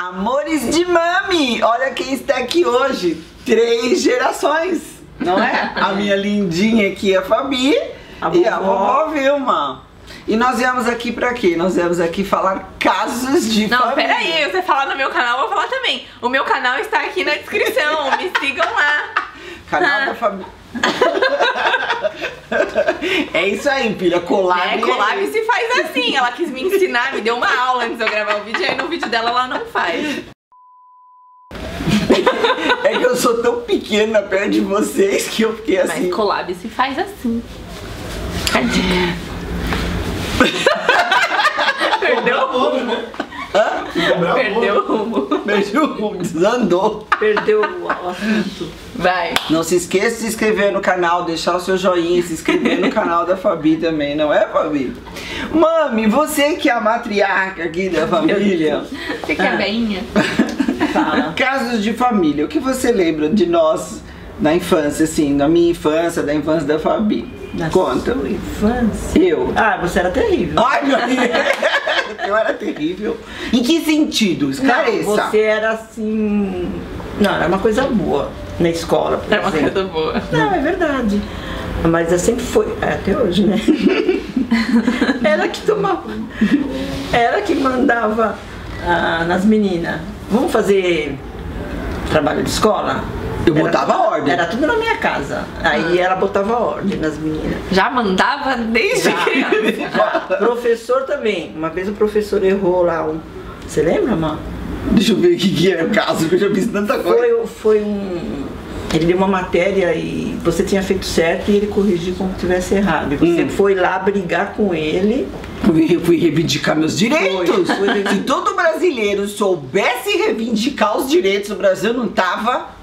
Amores de mami, olha quem está aqui hoje. 3 gerações, não é? A minha lindinha aqui, a Fabi, e a vovó Vilma. E nós viemos aqui pra quê? Nós viemos aqui falar casos de família. Não, peraí, você falar no meu canal, eu vou falar também. O meu canal está aqui na descrição, me sigam lá. Canal da Fabi. É isso aí, filha, collab. Collab se faz assim, ela quis me ensinar, me deu uma aula antes de eu gravar o vídeo, e aí no vídeo dela ela não faz. É que eu sou tão pequena perto de vocês que eu fiquei assim. Mas collab se faz assim. A dica. Perdeu o rumo. Perdeu o rumo. Perdeu o rumo, desandou. Perdeu o assunto. Vai. Não se esqueça de se inscrever no canal, deixar o seu joinha e se inscrever no canal da Fabi também, não é, Fabi? Mami, você que é a matriarca aqui da família. Você que é beinha. Casos de família, o que você lembra de nós na infância, assim, da minha infância, da infância da Fabi? Conta. Sua infância? Eu. Ah, você era terrível. Ai, meu Deus. Eu era terrível. Em que sentido? Esclareça. Não, você era assim... Não, era uma coisa boa na escola, por Era uma exemplo. coisa boa. Não, é verdade. Mas eu sempre fui, até hoje, né? Ela que tomava, ela que mandava nas meninas. Vamos fazer trabalho de escola? Eu botava ordem. Era tudo na minha casa. Aí ela botava ordem nas meninas. Já mandava desde criança. Professor também. Uma vez o professor errou lá um... Você lembra, Má? Deixa eu ver o que é o caso, que eu já fiz tanta coisa. Foi um... Ele deu uma matéria e você tinha feito certo e ele corrigiu como tivesse errado. E você foi lá brigar com ele. Eu fui reivindicar meus direitos. Foi. Se todo brasileiro soubesse reivindicar os direitos, o Brasil não tava...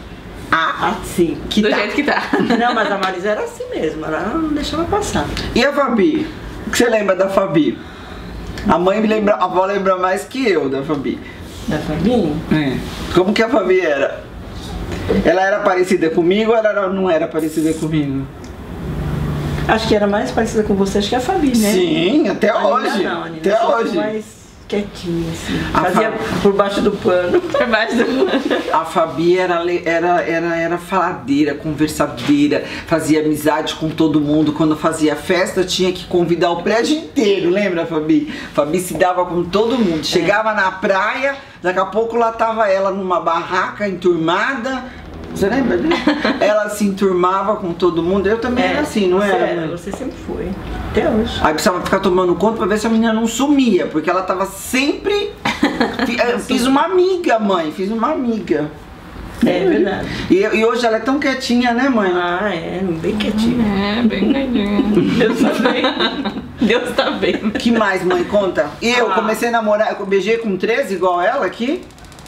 Assim. Do jeito que tá. Não, mas a Marisa era assim mesmo, ela não deixava passar. E a Fabi? O que você lembra da Fabi? A mãe me lembra, a avó lembra mais que eu da Fabi. Da Fabi? É. Como que a Fabi era? Ela era parecida comigo ou ela não era parecida comigo? Acho que era mais parecida com você, acho que a Fabi, né? Sim, até a hoje. Nina não, a Nina até sempre hoje. mais quietinha, assim. A Fazia por baixo do pano. Por baixo do pano. A Fabi era faladeira, conversadeira, fazia amizade com todo mundo. Quando fazia festa, tinha que convidar o prédio inteiro, lembra, Fabi? Fabi se dava com todo mundo. Chegava na praia, daqui a pouco lá tava ela numa barraca enturmada. Você lembra disso? Ela se enturmava com todo mundo. Eu também era assim, não era? Você sempre foi. Até hoje. Aí precisava ficar tomando conta pra ver se a menina não sumia, porque ela tava sempre... Fiz uma amiga, mãe, fiz uma amiga. É verdade. E hoje ela é tão quietinha, né, mãe? Ah, é, bem quietinha. É, bem quietinha. Deus tá bem. Deus tá bem. Que mais, mãe? Conta. Eu comecei a namorar, eu beijei com 13 igual ela aqui?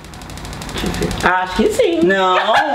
Acho que sim. Não!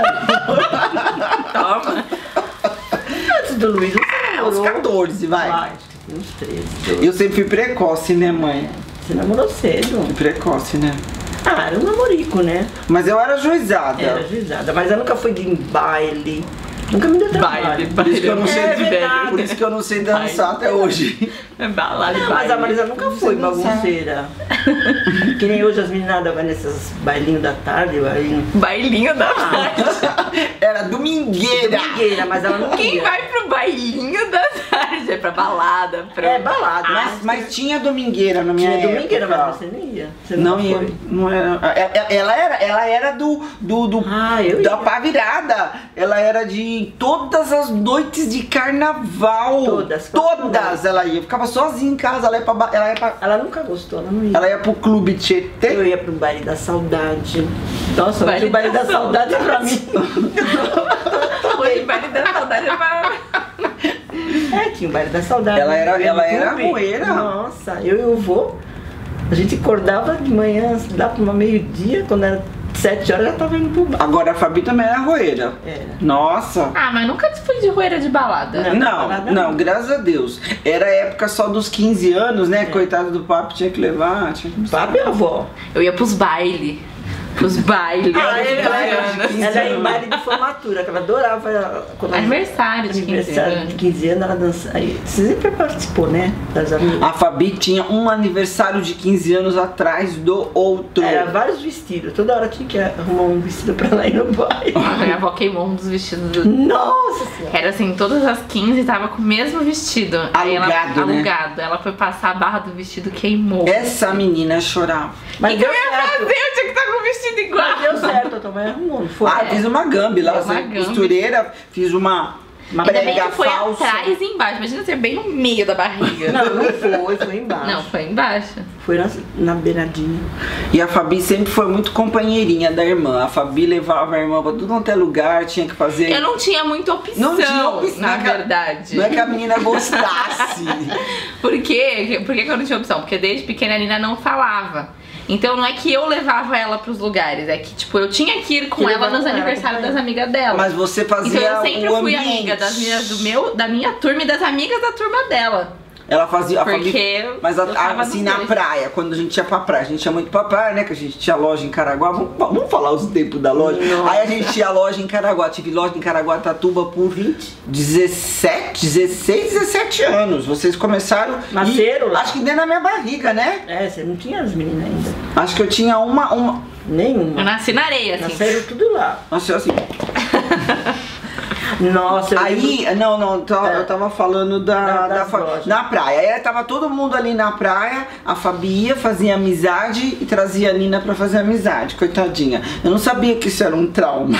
Toma. Antes do Luiz, você Uns namorou. 14, vai. Acho que uns 13. Eu sempre fui precoce, né, mãe? Você namorou cedo. Precoce, né? Ah, era um namorico, né? Mas eu era juizada. Era juizada, mas eu nunca fui de baile. Nunca me deu trabalho. Por isso que eu não sei, verdade. por isso que eu não sei dançar até hoje. É balada, Não, mas a Marisa nunca foi dançar. bagunceira. Que nem hoje as meninas vão nesses bailinhos da tarde. Bailinho da tarde. Era domingueira. Domingueira, mas ela não Quem ia. vai pro bailinho da tarde? É pra balada, pra... É balada. Mas tinha domingueira na minha Tinha época. domingueira, mas você não ia. Você Não nunca ia, foi. não era. Ela era do eu da ia. pá virada. Ela era de todas as noites de carnaval. Todas. Ela ia. Ficava sozinha em casa. Ela nunca gostou, ela não ia. Ela ia pro clube Tietê. Eu ia pro baile da saudade. Nossa, Baile o baile da da saudade é pra mim. Hoje baile da saudade é pra... É, tinha o baile da saudade. Ela era- Eu ia no ela era clube. roeira. Nossa, eu e o vô, a gente acordava de manhã, lá pro meio-dia, quando era 7 horas, já tava indo pro bar. Agora a Fabi também era roeira. Era. Nossa. Ah, mas nunca fui de roeira de balada. Não, graças a Deus. Era a época só dos 15 anos, né? Coitado do papo, tinha que levar. Tinha que... Papo e a avó. Eu ia pros bailes. Os bailes. Ela anos. ia em baile de formatura, que ela adorava. Quando Aniversário de 15 aniversário de anos. 15 anos, ela dançava. Você sempre participou, né? Das amigas. A Fabi tinha um aniversário de 15 anos atrás do outro. Era vários vestidos, toda hora tinha que arrumar um vestido pra ela ir no baile. A minha avó queimou um dos vestidos do... Nossa Senhora! Era assim, todas as 15 tava com o mesmo vestido. Aí ela, Alugado, né? alugado. Ela foi passar a barra do vestido, queimou. Essa menina chorava. Mas O que eu deu ia fazer? certo. Eu tinha que estar com o vestido igual. Mas deu certo, eu também arrumou, não foi? Ah, fiz uma gambi lá, Uma sem gambi. costureira, fiz uma Mas Ainda bem prega que foi falsa. atrás e embaixo. Imagina ser bem no meio da barriga. Não, não foi embaixo. Não, foi embaixo. Foi na beiradinha. E a Fabi sempre foi muito companheirinha da irmã. A Fabi levava a irmã pra tudo quanto é lugar, tinha que fazer. Eu não tinha muita opção, Não tinha opção, na não é que a- verdade. Não é que a menina gostasse. Por quê? Por que eu não tinha opção? Porque desde pequena a Nina não falava. Então não é que eu levava ela pros lugares, é que tipo, eu tinha que ir com Que ela levar nos com ela, aniversários com das amigas dela. Mas você fazia Então eu sempre o fui ambiente. amiga das minhas, da minha turma e das amigas da turma dela. Ela fazia a Porque Fabi, mas eu tava assim nos na dois. praia, quando a gente ia pra praia, a gente ia muito pra praia, né? Que a gente tinha loja em Caraguá. Vamos falar os tempos da loja. Nossa. Aí a gente tinha loja em Caraguá. Tive loja em Caraguatatuba por 17, 16, 17 anos. Vocês começaram. Nasceram lá? Acho que dentro da minha barriga, né? É, você não tinha as meninas ainda. Acho que eu tinha uma. Nenhuma. Eu nasci na areia, assim. Nasceram tudo lá. Nossa, assim. Nossa, eu lembro- Aí, não, eu tava falando Das lojas. na praia. Aí tava todo mundo ali na praia, a Fabi ia, fazia amizade e trazia a Nina pra fazer amizade, coitadinha. Eu não sabia que isso era um trauma.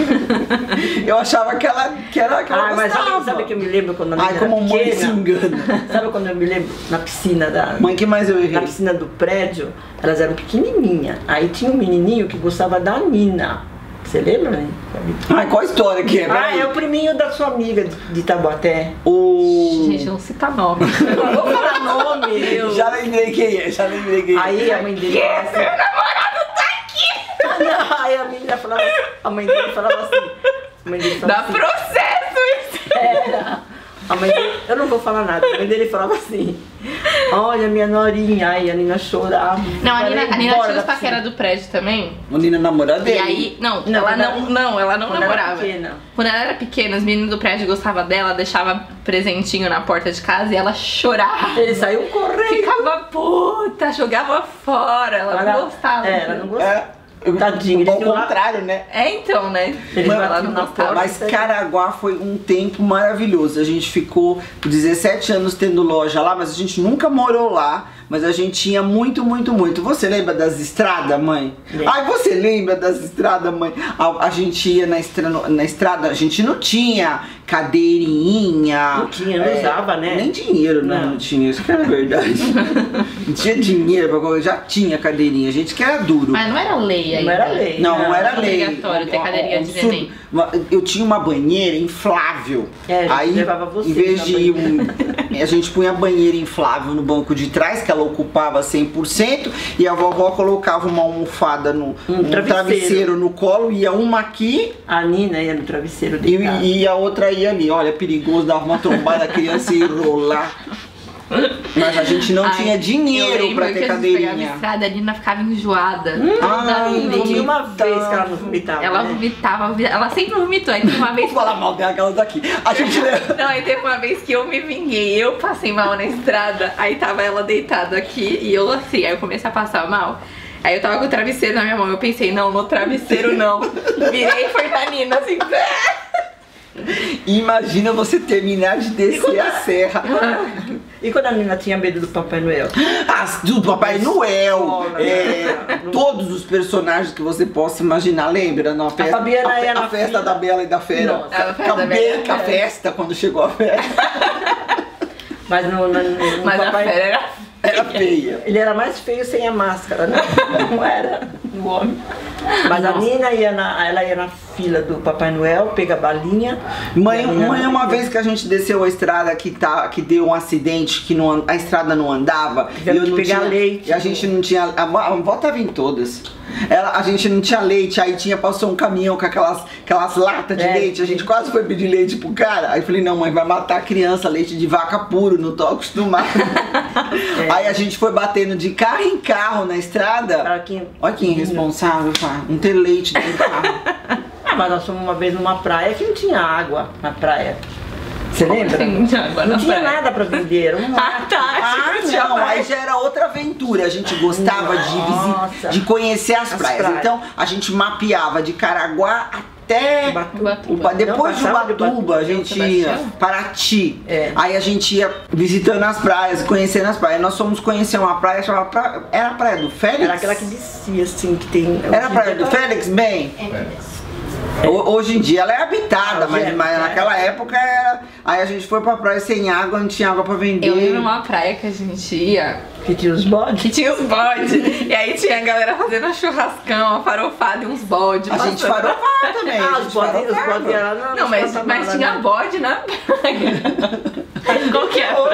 Eu achava que ela Ah, mas gostava. sabe que eu me lembro quando a Ai, menina como era mãe se pequena? engana. Sabe quando eu me lembro? Na piscina Mãe, que mais eu errei? na piscina do prédio, elas eram pequenininhas. Aí tinha um menininho que gostava da Nina. Você lembra, né? Ai, qual a história que é? Ah, Peraí. é o priminho da sua amiga de Tabaté. O... Gente, não cita nome. Não vou falar nome. eu- Já lembrei quem é, já lembrei quem é. Aí a mãe dele falava assim, Meu namorado tá aqui! não, aí a menina falava, a mãe dele falava assim, a mãe dele falava Dá assim, processo isso! era. A mãe dele, eu não vou falar nada, a mãe dele falava assim, olha minha norinha, aí a Nina chorava. Não, a Nina embora tinha da os piscina. paquera do prédio também. O Nina namorada E dele. aí, Não, ela quando ela não quando era namorava. pequena. Quando ela era pequena, os meninos do prédio gostavam dela, deixava presentinho na porta de casa e ela chorava. Ele saiu correndo. Ficava puta, jogava fora, ela não gostava. É, ela não gostava. É. Tadinho, Ao ele viu lá- contrário, né? É, então, né? Ele vai ela lá não na gostava. porta. Mas Caraguá foi um tempo maravilhoso. A gente ficou 17 anos tendo loja lá, mas a gente nunca morou lá. Mas a gente tinha muito. Você lembra das estradas, mãe? Lembro. Ai, você lembra das estradas, mãe? A gente ia na estrada, a gente não tinha cadeirinha. Não tinha, não usava, né? Nem dinheiro, não tinha. Isso que era verdade. Não tinha dinheiro pra coisa, já tinha cadeirinha. A gente que era duro. Mas não era lei ainda. Não era lei. Não era lei. obrigatório ter cadeirinha de neném. Eu tinha uma banheira inflável. É, a gente Aí, levava você em vez na de a gente punha a banheira inflável no banco de trás, que ela ocupava 100%, e a vovó colocava uma almofada no Um travesseiro no colo, ia uma aqui A Nina ia no travesseiro e, deitada. e a outra ia ali. Olha, perigoso, dava uma trombada, a criança ia rolar. Mas a gente não Ai, tinha eu dinheiro lembro pra que ter a gente pegava a cadeirinha. estrada, a Nina ficava enjoada. Não tinha uma vez que ela não vomitava. Ela né? vomitava, ela sempre vomitou. Aí teve uma vez Vou falar mal daquelas daqui. A gente Não, aí teve uma vez que eu me vinguei, eu passei mal na estrada, aí tava ela deitada aqui e eu assim, aí eu comecei a passar mal. Aí eu tava com o travesseiro na minha mão, eu pensei, não, no travesseiro não. Virei e foi na Nina, assim. Imagina você terminar de descer a serra. E quando a Nina tinha medo do Papai Noel? Do Papai Noel, Olha, todos os personagens que você possa imaginar, lembra? Na festa, Fabiana ia na festa fila. da Bela e da Fera. Nossa, a festa da Bela e da Com a Fera. festa, quando chegou a festa, Mas no Mas a Papai... fera era... era feia. Ele era mais feio sem a máscara, né? Não era o homem. Mas a Nossa. Nina ela ia na fila do Papai Noel, pega a balinha. Mãe, E a Nina- uma vez que a gente desceu a estrada que deu um acidente, que a estrada não andava, Tivemos eu que não pegar tinha, leite. e a gente não tinha, a avó tava em todas. A gente não tinha leite, aí passou um caminhão com aquelas latas de É, leite, a gente quase foi pedir leite pro cara. Aí eu falei, não, mãe, vai matar a criança, leite de vaca puro, não tô acostumada. Aí a gente foi batendo de carro em carro na estrada. Olha que irresponsável, pá. Um ter leite dentro do carro. Mas nós fomos uma vez numa praia que não tinha água na praia. Você lembra? Não tinha nada pra vender. Era um mato. Não, aí já era outra aventura. A gente gostava de conhecer as praias. Então a gente mapeava de Caraguá até Ubatuba. Depois de Ubatuba a gente ia Paraty. Aí a gente ia visitando as praias, conhecendo as praias. Nós fomos conhecer uma praia chamada era a Praia do Félix? Era aquela que descia assim, que tem. Era a Praia do Félix, bem? Hoje em dia ela é habitada, mas naquela época era. Aí a gente foi pra praia sem água, não tinha água pra vender. Eu lembro uma praia que a gente ia, que tinha os bodes. E aí tinha a galera fazendo um churrascão, uma farofada e uns bodes. A gente farofava também. Os bodes eram. Não, mas tinha bode na praia. Qual que é?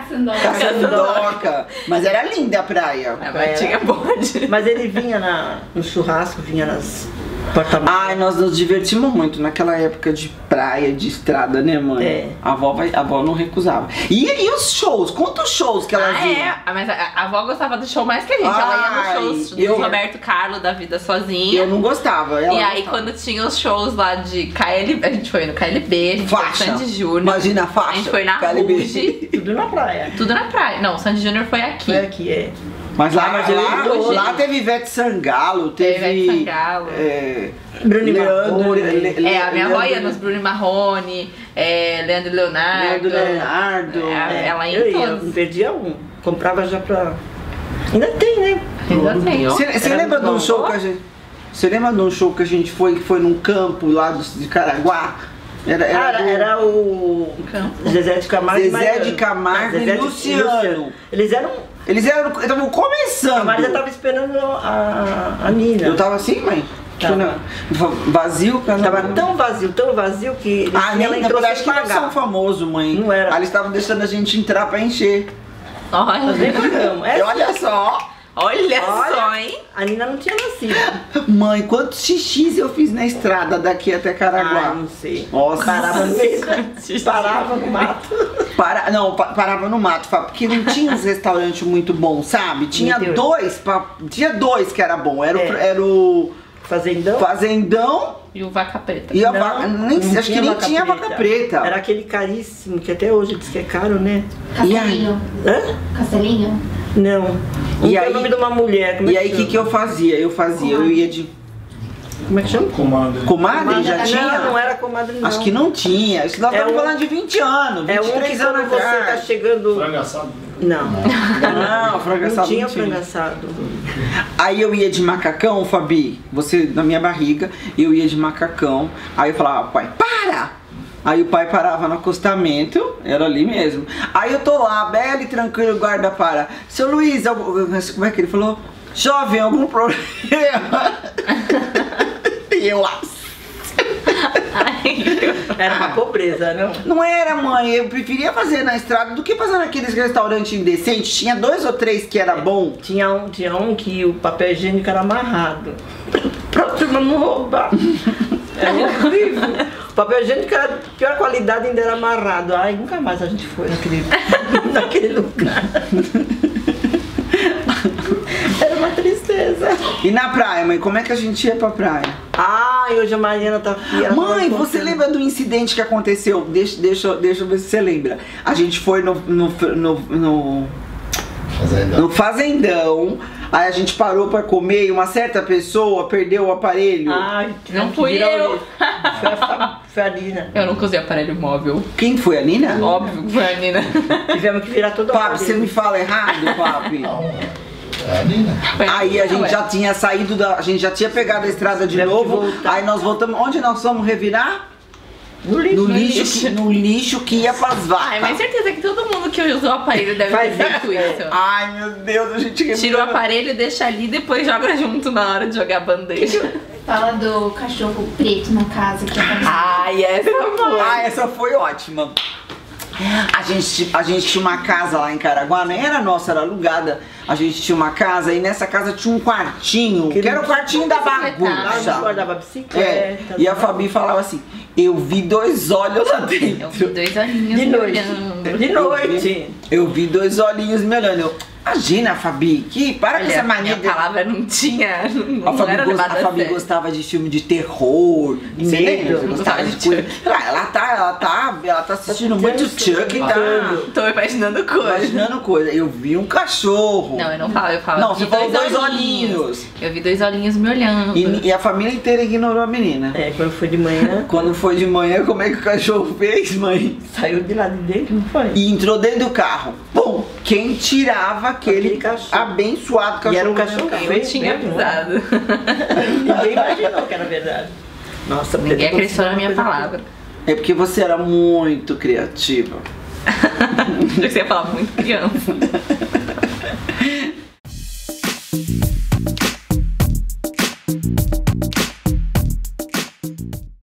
Caçandoca. Mas era linda a praia. Mas tinha bode. Mas ele vinha no churrasco, vinha nas porta-malas. Ai, nós nos divertimos muito naquela época de praia, de estrada, né, mãe? A avó não recusava. E os shows? Quantos shows que ela via? Mas a avó gostava do show mais que a gente. Ela ia nos shows do Roberto Carlos da Vida Sozinha. Eu não gostava. E aí quando tinha os shows lá de KLB, a gente foi no KLB, a gente foi no Sandy Júnior. Imagina a faixa. A gente foi na Ruge. Tudo na praia. Tudo na praia. Não, o Sandy Júnior foi aqui. Foi aqui, Mas lá teve Ivete Sangalo, teve Ivete Sangalo. Bruno Marrone. A minha avó ia nos Bruno Marrone, Leandro Leonardo. Ela ia em todos. Não perdia um. Comprava já pra. Ainda tem, né? Ainda tem. Você lembra de um show que a gente. Você lembra de um show que a gente foi, que foi num campo lá de Caraguá? Era o Zezé de Camargo e Luciano. Eles estavam começando. A Maria tava esperando a Nina. Eu tava assim, mãe? Vazio, tava tão vazio que ela entrou sem pagar. Eles são famosos, mãe. Não era. Aí eles estavam deixando a gente entrar pra encher. Nós nem pagamos. Olha só. Olha só, hein? A Nina não tinha nascido. Mãe, quantos xixis eu fiz na estrada daqui até Caraguá? Não sei. Nossa. Parava no meio. Parava no mato. Parava no mato, porque não tinha uns restaurantes muito bons, sabe? Tinha dois que era bom. Era o Fazendão e o Vaca Preta. E acho que nem tinha Vaca Preta. Era aquele caríssimo, que até hoje diz que é caro, né? Castelinho. Castelinho? Não. E aí, o nome de uma mulher. E aí, o que eu fazia? Eu ia de... Como é que chama? Comadre? Já tinha? Não era comadre, não. Acho que não tinha. Nós estamos falando de 20 anos, 23 anos você tá chegando... Frango assado? Não, frango assado não tinha frango assado. Aí eu ia de macacão, Fabi, você na minha barriga, eu ia de macacão. Aí eu falava, pai, para! Aí o pai parava no acostamento, era ali mesmo. Aí eu tô lá, belo e tranquilo, o guarda para. Seu Luiz, como é que ele falou? Jovem, algum problema? E eu lá. Era uma pobreza, não? Não era, mãe. Eu preferia fazer na estrada do que fazer naqueles restaurantes indecentes. Tinha 2 ou 3 que era bom. Tinha um que o papel higiênico era amarrado. Pra turma não roubar. Era horrível. O papel higiênico era de pior qualidade, ainda era amarrado. Ai, nunca mais a gente foi naquele lugar. Era uma tristeza. E na praia, mãe? Como é que a gente ia pra praia? Ai, hoje a Mariana tá aqui. Mãe, você lembra do incidente que aconteceu? Deixa eu ver se você lembra. A gente foi no Fazendão. Aí a gente parou pra comer e uma certa pessoa perdeu o aparelho. Ai, não fui eu. Foi a Nina. Eu nunca usei aparelho móvel. Quem foi? A Nina? Óbvio que foi a Nina. Tivemos que virar todo o Papi, você me fala errado, Papi. Não. É a Nina. Aí a gente já tinha saído a gente já tinha pegado a estrada de novo. Aí nós voltamos. Onde nós fomos revirar? No lixo que ia pras vacas. Ai, mas certeza que todo mundo que usou o aparelho deve ter feito isso. Ai, meu Deus, a gente... Tira o aparelho, deixa ali e depois joga junto na hora de jogar a bandeja. Fala do cachorro preto na casa que Ai, essa foi ótima. A gente tinha uma casa lá em Caraguá, nem era nossa, era alugada. A gente tinha uma casa e nessa casa tinha um quartinho, que era o quartinho da bagunça. Guardava bicicleta. E a Fabi falava assim, eu vi 2 olhos lá dentro. Eu vi 2 olhinhos de noite. Eu vi 2 olhinhos me olhando. Imagina, Fabi, para com Olha, essa mania. minha palavra não tinha. A Não Fabi, era levada a a Fabi sério. gostava de filme de terror. Você Medo. lembra? Você gostava de coisa. Ela tá assistindo muito Chuck e tá Tô imaginando coisa. imaginando coisa. Eu vi um cachorro. Não, eu não falo, eu falo. Não, vi você falou dois olhinhos. Eu vi 2 olhinhos me olhando. E a família inteira ignorou a menina. É, quando foi de manhã, Quando foi de manhã, como é que o cachorro fez, mãe? saiu de lá de dentro, não foi? E entrou dentro do carro. Pum! Quem tirava aquele Aquele cachorro. abençoado cachorro? E era um dentro do cachorro carro? Eu feio tinha mesmo, né? avisado. Ninguém imaginou que era verdade. Nossa, Ninguém Pedro, acreditou na minha coisa palavra. É porque você era muito criativa. Achei que você ia falar muito criança.